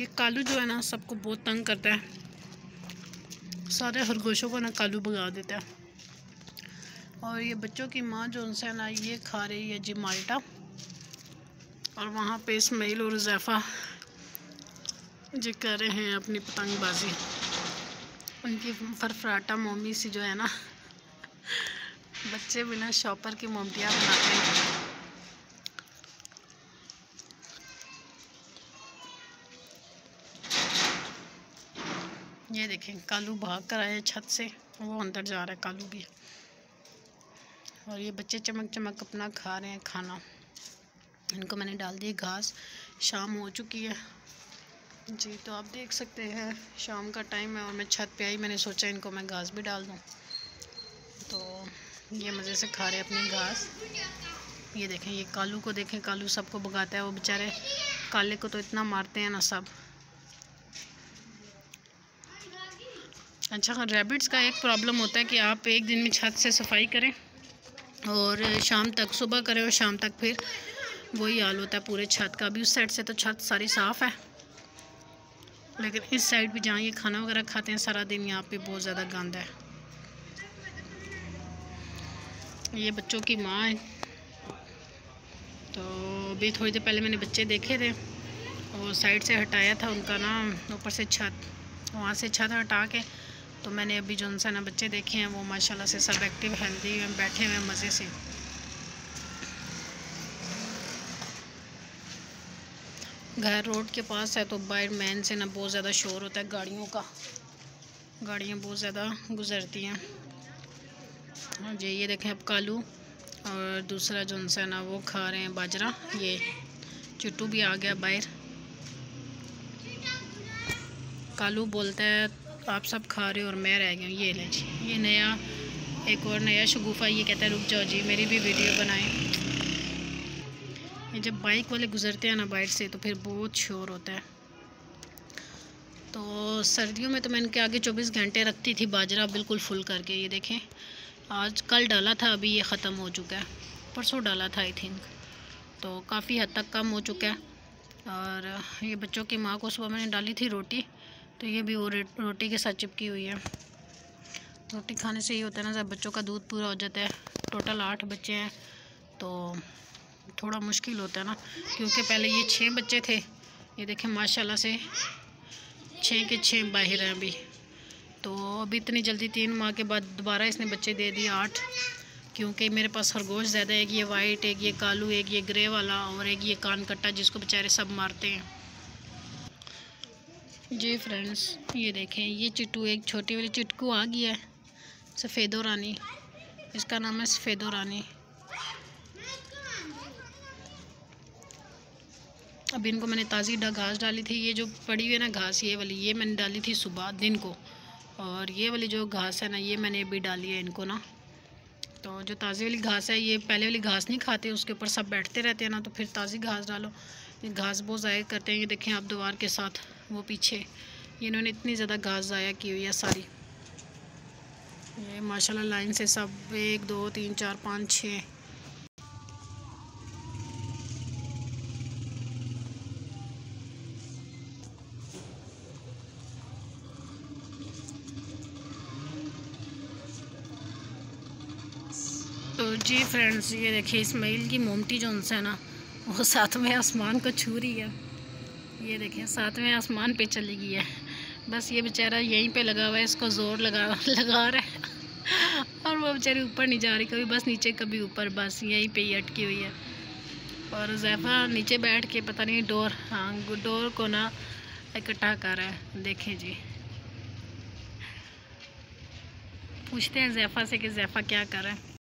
ये कालू जो है ना सबको बहुत तंग करता है, सारे खरगोशों को ना कालू भगा देता है। और ये बच्चों की माँ जो उनसे ना ये खा रही है जी माल्टा, और वहाँ पे इस्माइल और ज़ैफ़ा जी कर रहे हैं अपनी पतंगबाजी। उनकी फरफराटा मोमी सी जो है ना, बच्चे बिना शॉपर की मोमटियाँ बनाते हैं। ये देखें कालू भाग कर आए छत से, वो अंदर जा रहा है कालू भी। और ये बच्चे चमक चमक अपना खा रहे हैं खाना। इनको मैंने डाल दी घास, शाम हो चुकी है जी, तो आप देख सकते हैं शाम का टाइम है और मैं छत पे आई, मैंने सोचा इनको मैं घास भी डाल दूं। तो ये मज़े से खा रहे हैं अपनी घास। ये देखें ये कालू को देखें, कालू सबको भगाता है। वो बेचारे काले को तो इतना मारते हैं ना सब। अच्छा, रैबिट्स का एक प्रॉब्लम होता है कि आप एक दिन में छत से सफाई करें और शाम तक, सुबह करें और शाम तक फिर वही हाल होता है पूरे छत का। अभी उस साइड से तो छत सारी साफ़ है, लेकिन इस साइड भी जहाँ ये खाना वगैरह खाते हैं सारा दिन, यहाँ पे बहुत ज़्यादा गंद है। ये बच्चों की माँ है। तो अभी थोड़ी देर पहले मैंने बच्चे देखे थे और साइड से हटाया था उनका ना, ऊपर से छत, वहाँ से छत हटा के तो मैंने अभी जो उनसे ना बच्चे देखे हैं वो माशाल्लाह से सब एक्टिव हेल्दी बैठे हुए हैं मज़े से। घर रोड के पास है तो बाहर मैन से ना बहुत ज़्यादा शोर होता है गाड़ियों का, गाड़ियाँ बहुत ज़्यादा गुजरती हैं। हाँ जी, ये देखें अब कालू और दूसरा जो उनसे ना वो खा रहे हैं बाजरा। ये चिट्टू भी आ गया बाहर। कालू बोलता है आप सब खा रहे हो और मैं रह गया हूँ। ये ले जी, ये नया एक और नया शगुफ़ा, ये कहता है रुक जाओ जी मेरी भी वीडियो बनाएं। ये जब बाइक वाले गुजरते हैं ना बाइक से तो फिर बहुत शोर होता है। तो सर्दियों में तो मैं इनके आगे 24 घंटे रखती थी बाजरा बिल्कुल फुल करके। ये देखें आज कल डाला था, अभी ये ख़त्म हो चुका है, परसों डाला था आई थिंक, तो काफ़ी हद तक कम हो चुका है। और ये बच्चों की माँ को सुबह मैंने डाली थी रोटी, तो ये भी वो रोटी के साथ चिपकी हुई है। रोटी खाने से ये होता है ना जब बच्चों का दूध पूरा हो जाता है। टोटल 8 बच्चे हैं तो थोड़ा मुश्किल होता है ना, क्योंकि पहले ये 6 बच्चे थे। ये देखें माशाल्लाह से 6 के 6 बाहर हैं अभी। तो अभी इतनी जल्दी 3 माह के बाद दोबारा इसने बच्चे दे दिए 8, क्योंकि मेरे पास खरगोश ज़्यादा है। एक ये वाइट, एक ये कालू, एक ये ग्रे वाला और एक ये कान कट्टा जिसको बेचारे सब मारते हैं जी। फ्रेंड्स ये देखें ये चिट्टू, एक छोटी वाली चिटकू आ गई है, सफ़ेदो रानी, इसका नाम है सफ़ेदो रानी। अब इनको मैंने ताज़ी घास डाली थी। ये जो पड़ी हुई है ना घास, ये वाली ये मैंने डाली थी सुबह दिन को, और ये वाली जो घास है ना ये मैंने अभी डाली है इनको ना। तो जो ताज़ी वाली घास है, ये पहले वाली घास नहीं खाते, उसके ऊपर सब बैठते रहते हैं ना, तो फिर ताज़ी घास डालो। ये घास बहुत ज़ाया करते हैं। ये देखें आप दीवार के साथ वो पीछे, ये इन्होंने इतनी ज़्यादा घास ज़ाया की हुई है सारी। ये माशाल्लाह लाइन से सब 1 2 3 4 5 6। तो जी फ्रेंड्स ये देखिए इस्माइल की मोमटी जो उनसे है ना वो 7वें आसमान को छू रही है। ये देखें 7वें आसमान पे चली गई है। बस ये बेचारा यहीं पे लगा हुआ है, इसको ज़ोर लगा रहा है और वो बेचारी ऊपर नहीं जा रही, कभी बस नीचे कभी ऊपर, बस यहीं पे ही अटकी हुई है। और ज़ैफ़ा नीचे बैठ के पता नहीं डोर को ना इकट्ठा कर रहा है। देखें जी, पूछते हैं ज़ैफ़ा से कि ज़ैफ़ा क्या कर रहा है।